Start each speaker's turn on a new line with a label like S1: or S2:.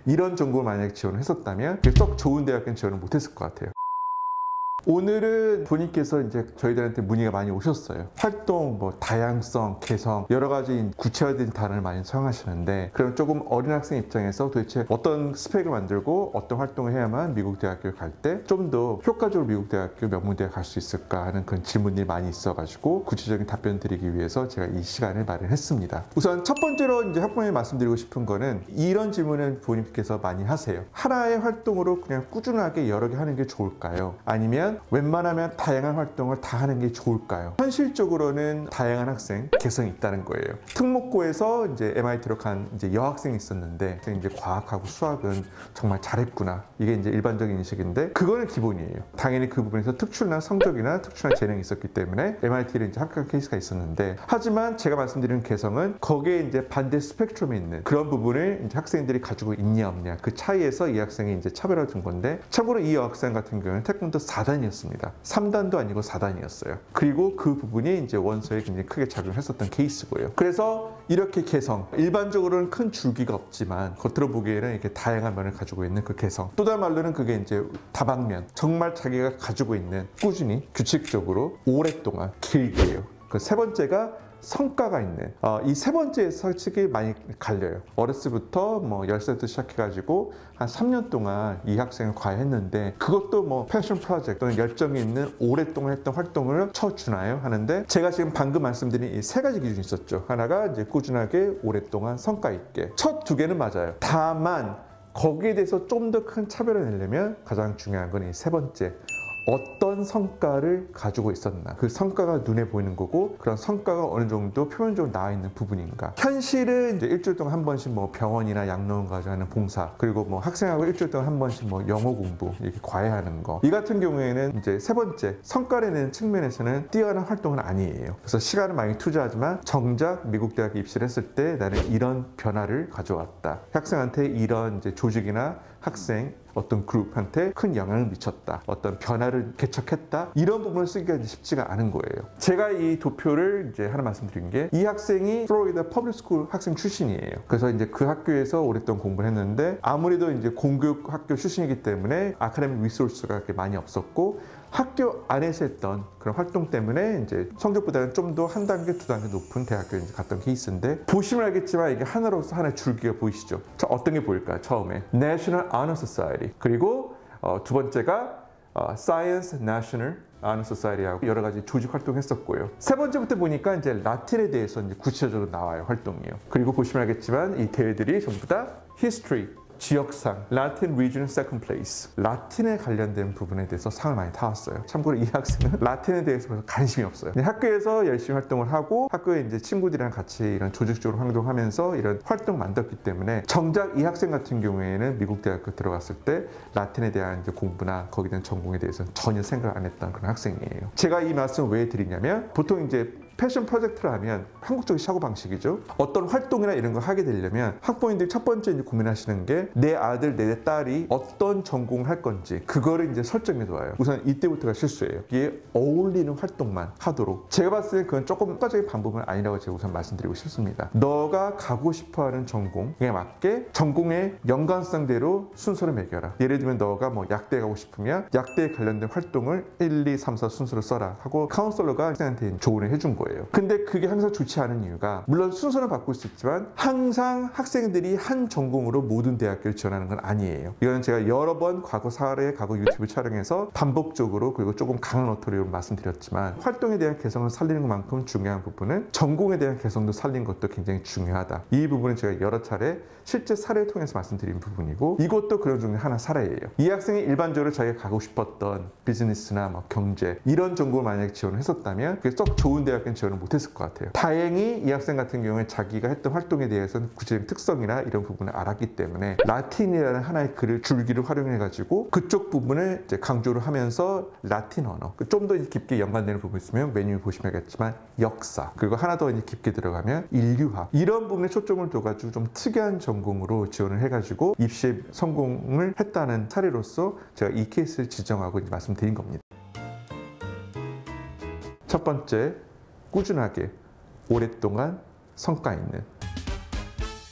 S1: 이런 전공을 만약에 지원을 했었다면 썩 좋은 대학교는 지원을 못했을 것 같아요. 오늘은 본인께서 이제 저희들한테 문의가 많이 오셨어요. 활동, 다양성, 개성, 여러 가지 구체화된 단어를 많이 사용하시는데, 그럼 조금 어린 학생 입장에서 도대체 어떤 스펙을 만들고 어떤 활동을 해야만 미국 대학교를 갈 때 좀 더 효과적으로 미국 대학교 명문대에 갈 수 있을까 하는 그런 질문들이 많이 있어가지고 구체적인 답변 드리기 위해서 제가 이 시간을 마련했습니다. 우선 첫 번째로 이제 학부모님이 말씀드리고 싶은 거는, 이런 질문을 본인께서 많이 하세요. 하나의 활동으로 그냥 꾸준하게 여러 개 하는 게 좋을까요? 아니면 웬만하면 다양한 활동을 다 하는 게 좋을까요? 현실적으로는 다양한 학생, 개성이 있다는 거예요. 특목고에서 이제 MIT로 간 이제 여학생이 있었는데, 이제 과학하고 수학은 정말 잘했구나. 이게 이제 일반적인 인식인데, 그거는 기본이에요. 당연히 그 부분에서 특출난 성적이나 특출난 재능이 있었기 때문에 MIT를 이제 합격한 케이스가 있었는데, 하지만 제가 말씀드리는 개성은 거기에 이제 반대 스펙트럼에 있는 그런 부분을 이제 학생들이 가지고 있냐 없냐, 그 차이에서 이 학생이 이제 차별화를 준 건데, 참고로 이 여학생 같은 경우는 태권도 4단이었습니다. 3단도 아니고 4단이었어요. 그리고 그 부분이 이제 원서에 굉장히 크게 작용했었던 케이스고요. 그래서 이렇게 개성, 일반적으로는 큰 줄기가 없지만 겉으로 보기에는 이렇게 다양한 면을 가지고 있는 그 개성, 또 다른 말로는 그게 이제 다방면, 정말 자기가 가지고 있는 꾸준히 규칙적으로 오랫동안 길게요. 그 세 번째가 성과가 있는, 이 세 번째에 솔직히 많이 갈려요. 어렸을 때부터 10살부터 시작해가지고 한 3년 동안 이 학생을 과외했는데, 그것도 패션 프로젝트 또는 열정이 있는 오랫동안 했던 활동을 쳐주나요? 하는데, 제가 지금 방금 말씀드린 이 세 가지 기준이 있었죠. 하나가 이제 꾸준하게 오랫동안 성과 있게. 첫 두 개는 맞아요. 다만 거기에 대해서 좀 더 큰 차별을 내려면 가장 중요한 건 이 세 번째, 어떤 성과를 가지고 있었나, 그 성과가 눈에 보이는 거고, 그런 성과가 어느 정도 표면적으로 나와 있는 부분인가. 현실은 이제 일주일 동안 한 번씩 병원이나 양로원 가서 하는 봉사, 그리고 학생하고 일주일 동안 한 번씩 영어 공부 이렇게 과외하는 거, 이 같은 경우에는 이제 세 번째 성과를 내는 측면에서는 뛰어난 활동은 아니에요. 그래서 시간을 많이 투자하지만 정작 미국 대학에 입시를 했을 때 나는 이런 변화를 가져왔다, 학생한테 이런 이제 조직이나 학생 어떤 그룹한테 큰 영향을 미쳤다, 어떤 변화를 개척했다, 이런 부분을 쓰기가 쉽지가 않은 거예요. 제가 이 도표를 이제 하나 말씀드린 게, 이 학생이 플로리다 퍼블릭스쿨 학생 출신이에요. 그래서 이제 그 학교에서 오랫동안 공부를 했는데, 아무래도 이제 공교육 학교 출신이기 때문에 아카데믹 리소스가 그렇게 많이 없었고, 학교 안에서 했던 그런 활동 때문에 이제 성적보다는 좀 더 한 단계, 두 단계 높은 대학교에 이제 갔던 케이스인데, 보시면 알겠지만 이게 하나로서 하나의 줄기가 보이시죠? 자, 어떤 게 보일까요? 처음에 National Honor Society, 그리고 두 번째가 Science National Honor Society하고 여러 가지 조직 활동했었고요. 세 번째부터 보니까 이제 라틴에 대해서 이제 구체적으로 나와요, 활동이요. 그리고 보시면 알겠지만 이 대회들이 전부 다 History, 지역상, 라틴 Region Second Place, 라틴에 관련된 부분에 대해서 상을 많이 타왔어요. 참고로 이 학생은 라틴에 대해서 별로 관심이 없어요. 학교에서 열심히 활동을 하고, 학교에 이제 친구들이랑 같이 이런 조직적으로 활동하면서 이런 활동 만들었기 때문에, 정작 이 학생 같은 경우에는 미국 대학교 들어갔을 때 라틴에 대한 이제 공부나 거기에 대한 전공에 대해서는 전혀 생각 안 했던 그런 학생이에요. 제가 이 말씀을 왜 드리냐면, 보통 이제 패션 프로젝트를 하면 한국적인 사고방식이죠. 어떤 활동이나 이런 걸 하게 되려면 학부모님들이 첫 번째 이제 고민하시는 게, 내 아들, 내 딸이 어떤 전공을 할 건지 그거를 이제 설정해 둬요. 우선 이때부터가 실수예요. 이게 어울리는 활동만 하도록. 제가 봤을 때 그건 조금 효과적인 방법은 아니라고 제가 우선 말씀드리고 싶습니다. 너가 가고 싶어하는 전공에 맞게 전공의 연관성대로 순서를 매겨라. 예를 들면 너가 약대 가고 싶으면 약대에 관련된 활동을 1, 2, 3, 4 순서로 써라 하고 카운슬러가 학생한테 조언을 해준 거예요. 근데 그게 항상 좋지 않은 이유가, 물론 순서는 바꿀 수 있지만 항상 학생들이 한 전공으로 모든 대학교를 지원하는 건 아니에요. 이건 제가 여러 번 과거 사례, 과거 유튜브 촬영에서 반복적으로, 그리고 조금 강한 어토리로 말씀드렸지만, 활동에 대한 개성을 살리는 것만큼 중요한 부분은 전공에 대한 개성도 살리는 것도 굉장히 중요하다. 이 부분은 제가 여러 차례 실제 사례를 통해서 말씀드린 부분이고, 이것도 그런 중에 하나 사례예요. 이 학생이 일반적으로 자기가 가고 싶었던 비즈니스나 경제 이런 전공을 만약에 지원을 했었다면 그게 썩 좋은 대학교는 지원을 못했을 것 같아요. 다행히 이 학생 같은 경우에 자기가 했던 활동에 대해서는 구체적인 특성이나 이런 부분을 알았기 때문에 라틴이라는 하나의 줄기를 활용해가지고 그쪽 부분을 이제 강조를 하면서 라틴 언어, 좀 더 깊게 연관되는 부분이 있으면 메뉴 보시면 알겠지만 역사, 그리고 하나 더 깊게 들어가면 인류학, 이런 부분에 초점을 둬가지고 좀 특이한 전공으로 지원을 해가지고 입시에 성공을 했다는 사례로서 제가 이 케이스를 지정하고 말씀드린 겁니다. 첫 번째, 꾸준하게 오랫동안 성과 있는